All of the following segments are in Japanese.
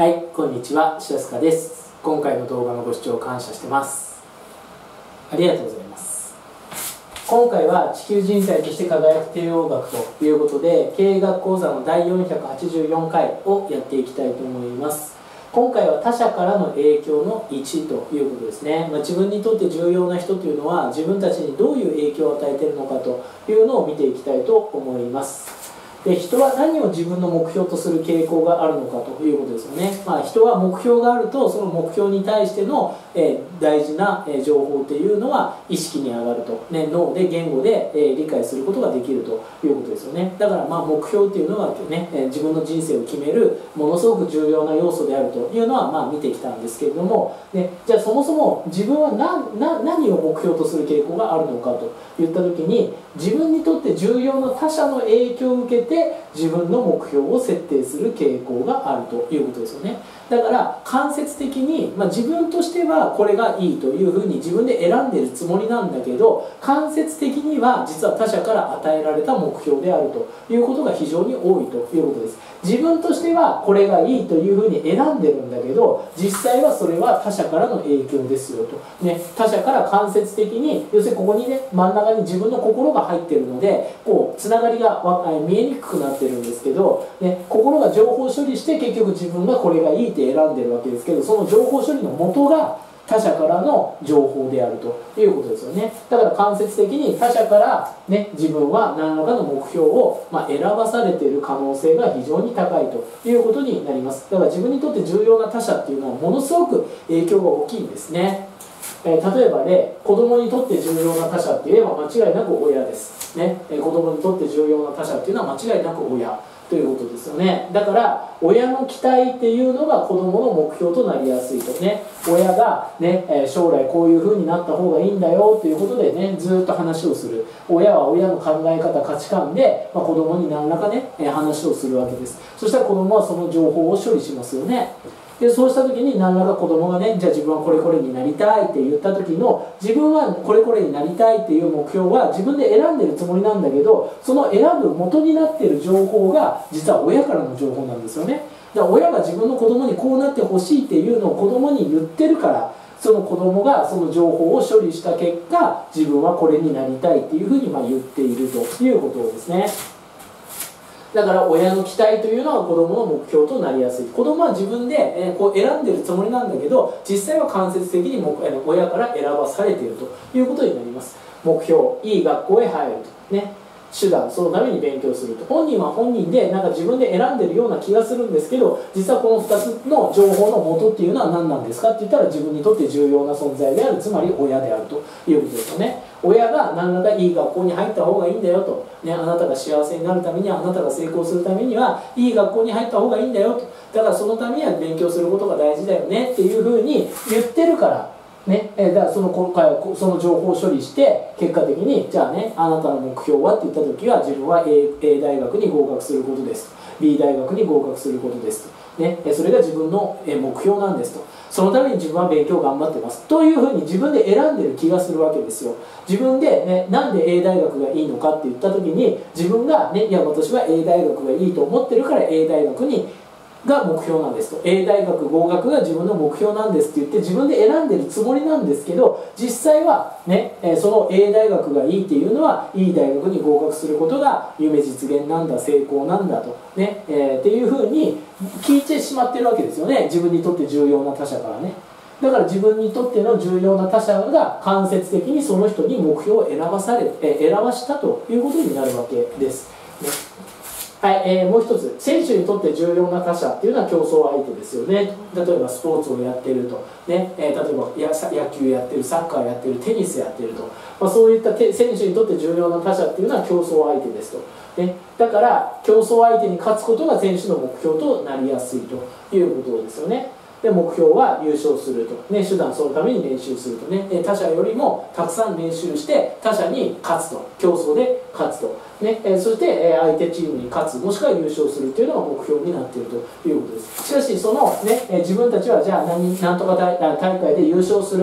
はい、こんにちは、しらすかです。今回の動画のご視聴感謝してます。ありがとうございます。今回は地球人材として輝く帝王学ということで、経営学講座の第484回をやっていきたいと思います。今回は他者からの影響の1ということですね。自分にとって重要な人というのは自分たちにどういう影響を与えているのかというのを見ていきたいと思います。で、人は何を自分の目標とする傾向があるのかということですよね。人は目標があるとその目標に対しての、大事な、情報っていうのは意識に上がると、脳で言語で、理解することができるということですよね。だから目標っていうのはね、自分の人生を決めるものすごく重要な要素であるというのは見てきたんですけれども、じゃあそもそも自分は何を目標とする傾向があるのかといった時に、自分にとって重要な他者の影響を受けて自分の目標を設定する傾向があるということですよね。だから間接的に、自分としてはこれがいいというふうに自分で選んでいるつもりなんだけど、間接的には実は他者から与えられた目標であるということが非常に多いということです。自分としてはこれがいいというふうに選んでるんだけど、実際はそれは他者からの影響ですよと、他者から間接的に、要するにここに真ん中に自分の心が入っているので、つながりが見えにくくなってるんですけど、心が情報処理して結局自分がこれがいいって選んでるわけですけど、その情報処理の元が他者からの情報であるということですよね。だから間接的に他者から、自分は何らかの目標を、選ばされている可能性が非常に高いということになります。だから自分にとって重要な他者っていうのはものすごく影響が大きいんですね。例えば子供にとって重要な他者って言えば間違いなく親ですね。子供にとって重要な他者っていうのは間違いなく親ということですよね。だから親の期待っていうのが子供の目標となりやすいと親が将来こういう風になった方がいいんだよということでずっと話をする。親は親の考え方価値観で、子供に何らか話をするわけです。そしたら子供はその情報を処理しますよね。でそうした時に何らか子供がじゃあ自分はこれこれになりたいって言った時の、自分はこれこれになりたいっていう目標は自分で選んでるつもりなんだけど、その選ぶ元になっている情報が実は親からの情報なんですよね。だから親が自分の子供にこうなってほしいっていうのを子供に言ってるから、その子供がその情報を処理した結果、自分はこれになりたいっていうふうに言っているということですね。だから親の期待というのは子供の目標となりやすい。子供は自分で選んでるつもりなんだけど、実際は間接的に親から選ばされているということになります。目標、いい学校へ入ると手段、そのために勉強すると。本人は本人で自分で選んでるような気がするんですけど、実はこの2つの情報の元っていうのは何なんですかって言ったら、自分にとって重要な存在である、つまり親であるということですよね。親が何らかいい学校に入った方がいいんだよと、あなたが幸せになるためには、あなたが成功するためにはいい学校に入った方がいいんだよと、だからそのためには勉強することが大事だよねっていうふうに言ってるからだから今回はその情報を処理して結果的に、じゃああなたの目標はって言った時は、自分は A 大学に合格することですと、 B 大学に合格することですと、それが自分の目標なんですと、そのために自分は勉強頑張ってますというふうに自分で選んでる気がするわけですよ。自分で、なんで A 大学がいいのかって言った時に、自分がいや私は A 大学がいいと思ってるから A 大学が目標なんですと、 A 大学合格が自分の目標なんですって言って自分で選んでるつもりなんですけど、実際はその A 大学がいいっていうのは、いい大学に合格することが夢実現なんだ、成功なんだとっていうふうに聞いてしまってるわけですよね。自分にとって重要な他者からだから自分にとっての重要な他者が間接的にその人に目標を選ばしたということになるわけです。はい、もう一つ、選手にとって重要な他者っていうのは競争相手ですよね。例えばスポーツをやっていると、例えば野球やってる、サッカーやってる、テニスやってると、そういった選手にとって重要な他者っていうのは競争相手ですと、だから競争相手に勝つことが選手の目標となりやすいということですよね。で目標は優勝すると、手段そのために練習すると他者よりもたくさん練習して他者に勝つと、競争で勝つとそして相手チームに勝つ、もしくは優勝するというのが目標になっているということです。しかしその自分たちはじゃあなんとか大会で優勝すると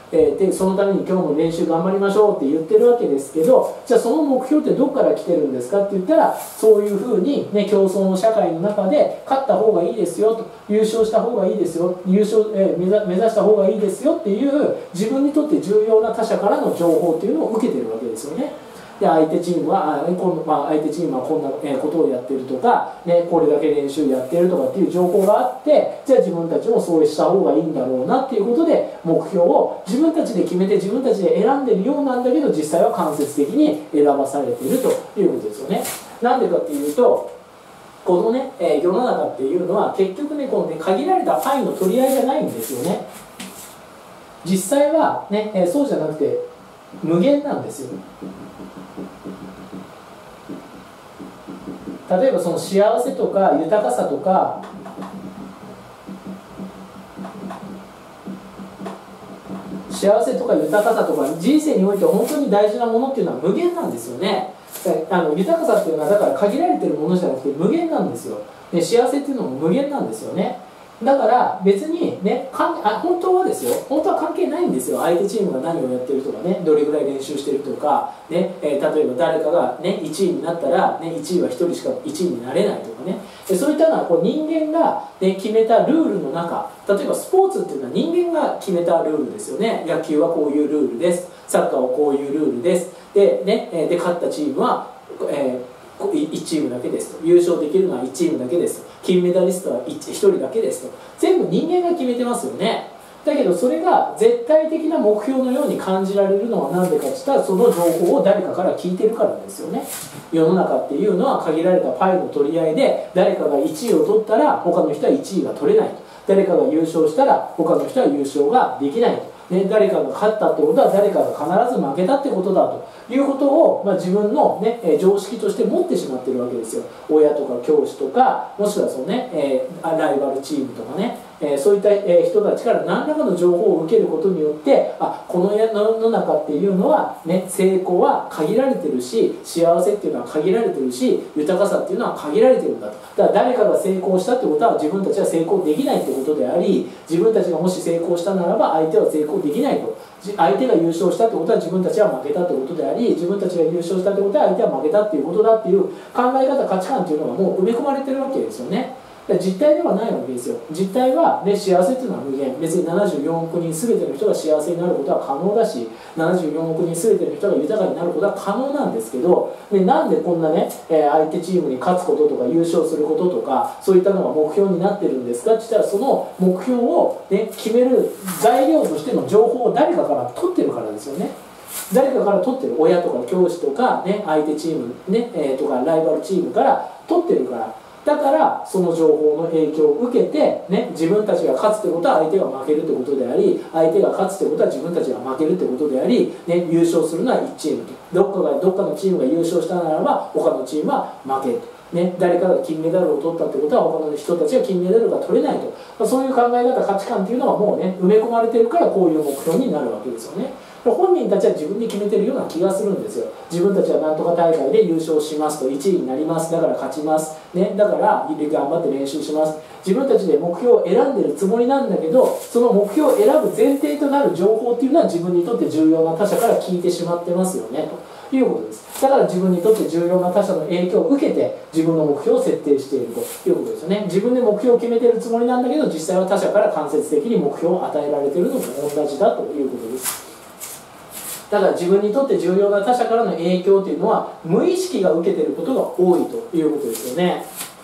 でそのために今日も練習頑張りましょうって言ってるわけですけど、じゃあその目標ってどこから来てるんですかって言ったら、そういうふうに、ね、競争の社会の中で勝った方がいいですよと、優勝した方がいいですよ、目指した方がいいですよっていう自分にとって重要な他者からの情報っていうのを受けてるわけですよね。で相手チームは相手チームはこんなことをやってるとか、ね、これだけ練習やってるとかっていう情報があって、じゃあ自分たちもそうした方がいいんだろうなっていうことで、目標を自分たちで決めて自分たちで選んでるようなんだけど、実際は間接的に選ばされているということですよね。なんでかっていうと、このね、世の中っていうのは結局ね、このね、限られたパイの取り合いじゃないんですよね。実際はね、そうじゃなくて無限なんですよ。例えばその幸せとか豊かさとか、幸せとか豊かさとか人生において本当に大事なものっていうのは無限なんですよね。豊かさっていうのはだから限られてるものじゃなくて無限なんですよ。で幸せっていうのも無限なんですよね。だから別にね、本当はですよ、本当は関係ないんですよ。相手チームが何をやってるとかね、どれぐらい練習してるとか、ね例えば誰かが、ね、1位になったら、ね、1位は1人しか1位になれないとかね、そういったのはこう人間が、ね、決めたルールの中、例えばスポーツっていうのは人間が決めたルールですよね。野球はこういうルールです、サッカーはこういうルールです。で勝ったチームは、1チームだけですと、優勝できるのは1チームだけですと、金メダリストは 1人だけですと、全部人間が決めてますよね。だけどそれが絶対的な目標のように感じられるのは何でかって言ったら、その情報を誰かから聞いてるからですよね。世の中っていうのは限られたパイの取り合いで、誰かが1位を取ったら他の人は1位が取れないと、誰かが優勝したら他の人は優勝ができないと、誰かが勝ったってことは誰かが必ず負けたってことだということを、自分の、常識として持ってしまってるわけですよ。親とか教師とか、もしくはその、ライバルチームとかね、そういった人たちから何らかの情報を受けることによって、この世の中っていうのは、成功は限られてるし、幸せっていうのは限られてるし、豊かさっていうのは限られてるんだと。だから誰かが成功したってことは自分たちは成功できないってことであり、自分たちがもし成功したならば相手は成功できないと。相手が優勝したってことは自分たちは負けたってことであり、自分たちが優勝したってことは相手は負けたっていうことだっていう考え方、価値観っていうのがもう埋め込まれてるわけですよね。実態ではないわけですよ。実態は、幸せっていうのは無限。別に74億人全ての人が幸せになることは可能だし、74億人全ての人が豊かになることは可能なんですけど、なんでこんなね、相手チームに勝つこととか優勝することとか、そういったのが目標になってるんですかって言ったら、その目標を、決める材料としての情報を誰かから取ってるからですよね。誰かから取ってる、親とか教師とか、相手チーム、とかライバルチームから取ってるから。だからその情報の影響を受けて、自分たちが勝つってことは相手が負けるってことであり、相手が勝つってことは自分たちが負けるってことであり、優勝するのは1チームと、どっかのチームが優勝したならば他のチームは負けると。誰かが金メダルを取ったってことは他の人たちが金メダルが取れないと、そういう考え方、価値観っていうのはもう埋め込まれてるから、こういう目標になるわけですよね。本人たちは自分で決めてるような気がするんですよ。自分たちはなんとか大会で優勝しますと、1位になります、だから勝ちます、だから頑張って練習します、自分たちで目標を選んでるつもりなんだけど、その目標を選ぶ前提となる情報っていうのは自分にとって重要な他者から聞いてしまってますよねということです。だから自分にとって重要な他者の影響を受けて自分の目標を設定しているということですよね。自分で目標を決めているつもりなんだけど、実際は他者から間接的に目標を与えられているのと同じだということです。だから自分にとって重要な他者からの影響というのは無意識が受けていることが多いということですよね。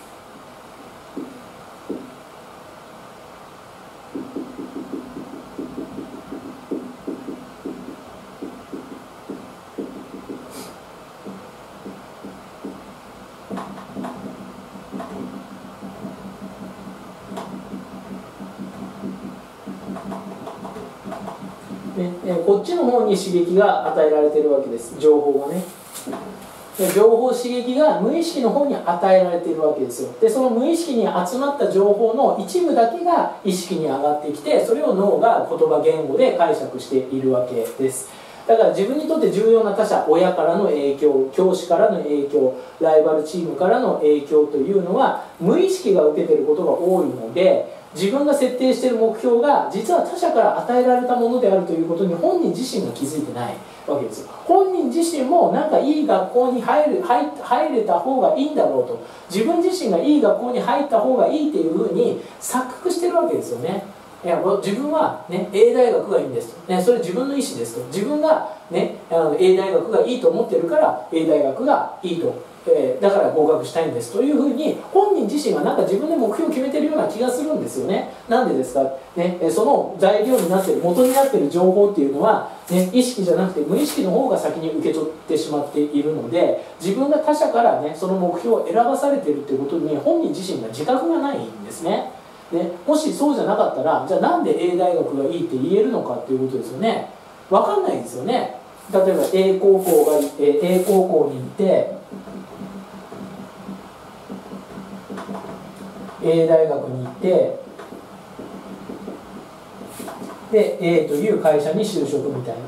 こっちの方に刺激が与えられているわけです。情報がね。情報刺激が無意識の方に与えられているわけですよ。でその無意識に集まった情報の一部だけが意識に上がってきて、それを脳が言葉言語で解釈しているわけです。だから自分にとって重要な他者、親からの影響、教師からの影響、ライバルチームからの影響というのは無意識が受けていることが多いので、 自分が設定している目標が実は他者から与えられたものであるということに本人自身が気づいてないわけですよ。本人自身もなんかいい学校に入れた方がいいんだろうと、自分自身がいい学校に入った方がいいっていうふうに錯覚してるわけですよね。いや自分は、ね、A 大学がいいんですと、ね、それ自分の意思ですと、自分が、ね、A 大学がいいと思ってるから A 大学がいいと、だから合格したいんですというふうに本人自身はなんか自分で目標を決めてるような気がするんですよね。なんでですか、ね、その材料になっている元になっている情報っていうのは、ね、意識じゃなくて無意識の方が先に受け取ってしまっているので、自分が他者から、ね、その目標を選ばされているということに本人自身が自覚がないんですね。ね、もしそうじゃなかったらじゃあなんで A 大学がいいって言えるのかっていうことですよね。分かんないですよね。例えば A 高校に行って A 大学に行ってで A という会社に就職みたいな。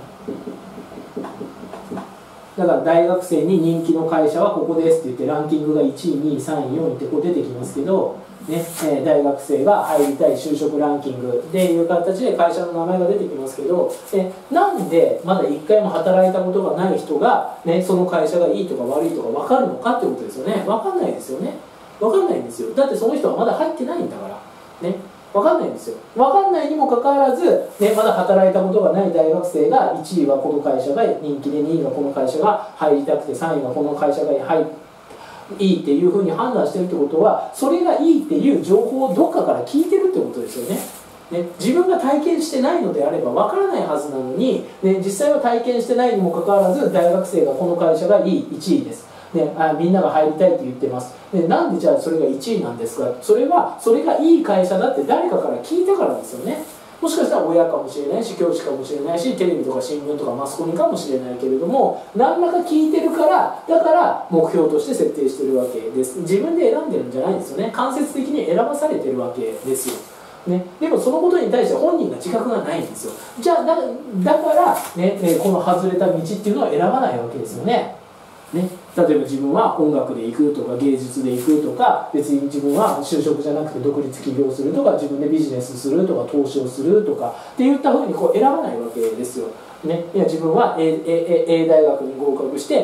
だから大学生に人気の会社はここですって言ってランキングが1位2位3位4位ってこう出てきますけど、ね、大学生が入りたい就職ランキングっていう形で会社の名前が出てきますけど、なんでまだ1回も働いたことがない人が、ね、その会社がいいとか悪いとか分かるのかってことですよね。分かんないですよね。分かんないんですよ。だってその人はまだ入ってないんだからね。分かんないんですよ。分かんないにもかかわらず、ね、まだ働いたことがない大学生が1位はこの会社が人気で2位がこの会社が入りたくて3位がこの会社がいいっていうふうに判断してるってことは、それがいいっていう情報をどっかから聞いてるってことですよね。ね、自分が体験してないのであれば分からないはずなのに、ね、実際は体験してないにもかかわらず大学生がこの会社がいい1位です、ね、みんなが入りたいって言ってます、ね、なんでじゃあそれが1位なんですか。それはそれがいい会社だって誰かから聞いたからですよね。もしかしたら親かもしれないし教師かもしれないしテレビとか新聞とかマスコミかもしれないけれども、何らか聞いてるからだから目標として設定してるわけです。自分で選んでるんじゃないんですよね。間接的に選ばされてるわけですよ、ね、でもそのことに対して本人が自覚がないんですよ。じゃあだから、ね、この外れた道っていうのは選ばないわけですよね。ね、例えば自分は音楽で行くとか芸術で行くとか、別に自分は就職じゃなくて独立起業するとか自分でビジネスするとか投資をするとかっていったふうにこう選ばないわけですよ。ね、いや自分は A 大学に合格して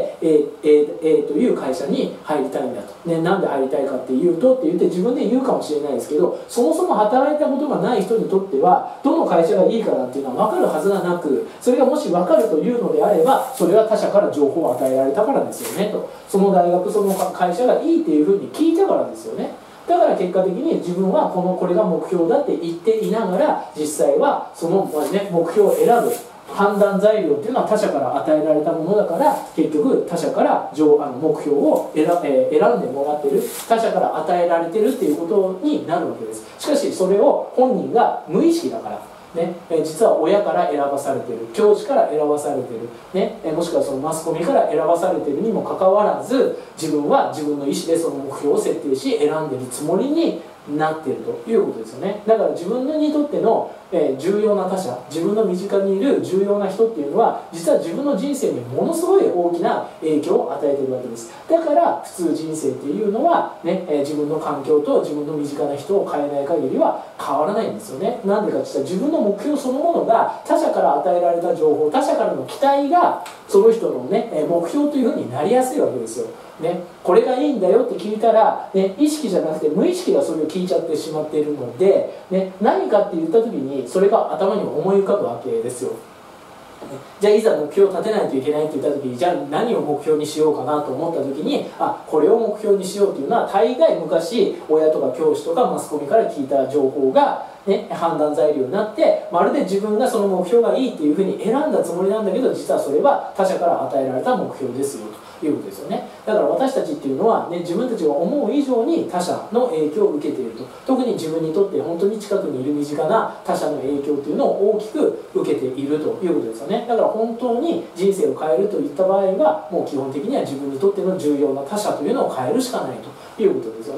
A という会社に入りたいんだと、ね、なんで入りたいかっていうとって言って自分で言うかもしれないですけど、そもそも働いたことがない人にとってはどの会社がいいかなんていうのは分かるはずがなく、それがもし分かるというのであればそれは他者から情報を与えられたからですよねと。その大学その会社がいいっていうふうに聞いたからですよね。だから結果的に自分はこれが目標だって言っていながら実際はその、ね、目標を選ぶ判断材料っていうのは他者から与えられたものだから、結局他者から目標を選んでもらってる、他者から与えられてるっていうことになるわけです。しかしそれを本人が無意識だからね、実は親から選ばされてる、教師から選ばされてる、ね、もしくはそのマスコミから選ばされてるにもかかわらず、自分は自分の意思でその目標を設定し選んでるつもりになっているということですよね。だから自分にとっての重要な他者、自分の身近にいる重要な人っていうのは実は自分の人生にものすごい大きな影響を与えているわけです。だから普通人生っていうのは、ね、自分の環境と自分の身近な人を変えない限りは変わらないんですよね。なんでかって言ったら自分の目標そのものが他者から与えられた情報、他者からの期待がその人の、ね、目標というふうになりやすいわけですよ。ね、これがいいんだよって聞いたら、ね、意識じゃなくて無意識がそれを聞いちゃってしまっているので、ね、何かって言った時にそれが頭に思い浮かぶわけですよ。じゃあいざ目標を立てないといけないって言った時に、じゃあ何を目標にしようかなと思った時に、これを目標にしようっていうのは大概昔親とか教師とかマスコミから聞いた情報が、ね、判断材料になって、まるで自分がその目標がいいっていうふうに選んだつもりなんだけど、実はそれは他者から与えられた目標ですよということですよね。だから私たちっていうのは、ね、自分たちが思う以上に他者の影響を受けていると。特に自分にとって本当に近くにいる身近な他者の影響というのを大きく受けているということですよね。だから本当に人生を変えるといった場合はもう基本的には自分にとっての重要な他者というのを変えるしかないということですよね。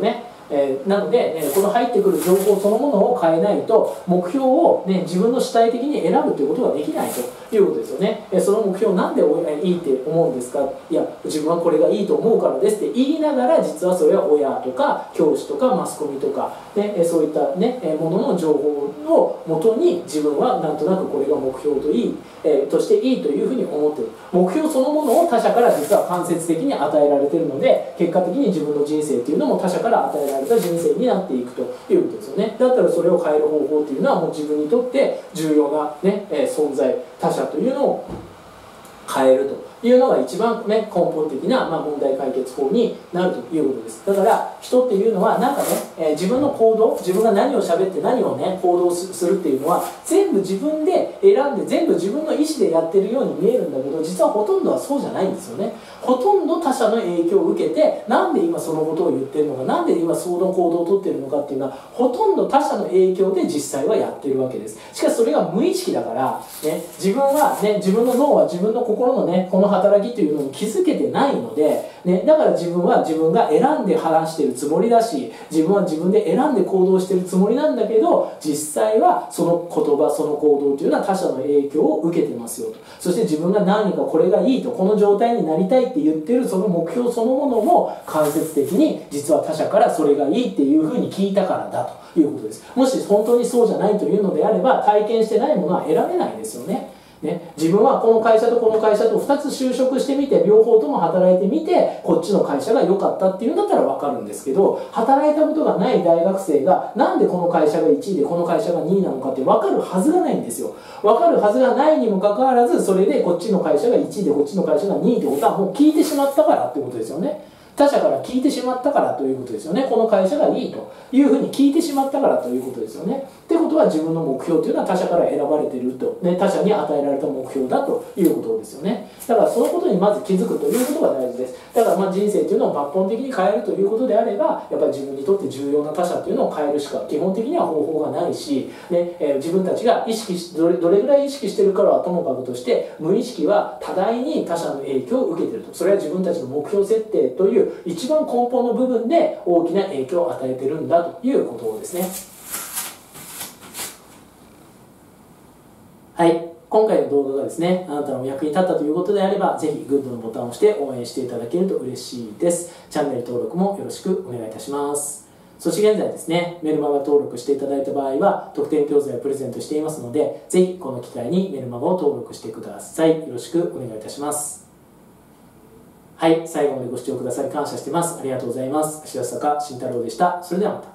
なので、この入ってくる情報そのものを変えないと目標を、自分の主体的に選ぶということができないということですよね。その目標なんでいいって思うんですか、いや自分はこれがいいと思うからですって言いながら、実はそれは親とか教師とかマスコミとか、そういった、ものの情報をもとに自分はなんとなくこれが目標としていいというふうに思っている。目標そのものを他者から実は間接的に与えられているので、結果的に自分の人生っていうのも他者から与えられた人生になっていくということですよね。だったらそれを変える方法っていうのはもう自分にとって重要な、存在、他者というのを変えるというのが一番、根本的な、問題解決法になるということです。だから人っていうのはなんか自分の行動、自分が何を喋って何を行動するっていうのは全部自分で選んで全部自分の意思でやってるように見えるんだけど、実はほとんどはそうじゃないんですよね。ほとんど他者の影響を受けて、なんで今そのことを言ってるのか、なんで今その行動をとってるのかっていうのはほとんど他者の影響で実際はやってるわけです。しかしそれが無意識だから、自分は、自分の脳は自分の心のこの働きというのに気づけてないので、だから自分は自分が選んで話してるつもりだし、自分は自分で選んで行動してるつもりなんだけど、実際はその言葉その行動というのは他者の影響を受けてますよと。そして自分が何かこれがいいと、この状態になりたいって言ってるその目標そのものも間接的に実は他者からそれがいいっていうふうに聞いたからだということです。もし本当にそうじゃないというのであれば、体験してないものは選べないですよね。自分はこの会社とこの会社と2つ就職してみて、両方とも働いてみてこっちの会社が良かったっていうんだったら分かるんですけど、働いたことがない大学生がなんでこの会社が1位でこの会社が2位なのかって分かるはずがないんですよ。分かるはずがないにもかかわらず、それでこっちの会社が1位でこっちの会社が2位ってことはもう聞いてしまったからってことですよね。他者から聞いてしまったからということですよね。この会社がいいというふうに聞いてしまったからということですよね。ってことは自分の目標というのは他者から選ばれていると、他者に与えられた目標だということですよね。だからそのことにまず気づくということが大事です。だから人生というのを抜本的に変えるということであれば、やっぱり自分にとって重要な他者というのを変えるしか基本的には方法がないし、自分たちがどれぐらい意識しているかはともかくとして、無意識は多大に他者の影響を受けていると。それは自分たちの目標設定という一番根本の部分で大きな影響を与えているんだということですね。はい、今回の動画がですね、あなたの役に立ったということであれば、ぜひグッドのボタンを押して応援していただけると嬉しいです。チャンネル登録もよろしくお願いいたします。そして現在ですね、メルマガ登録していただいた場合は特典教材をプレゼントしていますので、ぜひこの機会にメルマガを登録してください。よろしくお願いいたします。はい、最後までご視聴くださり感謝してます。ありがとうございます。芦田坂慎太郎でした。それではまた。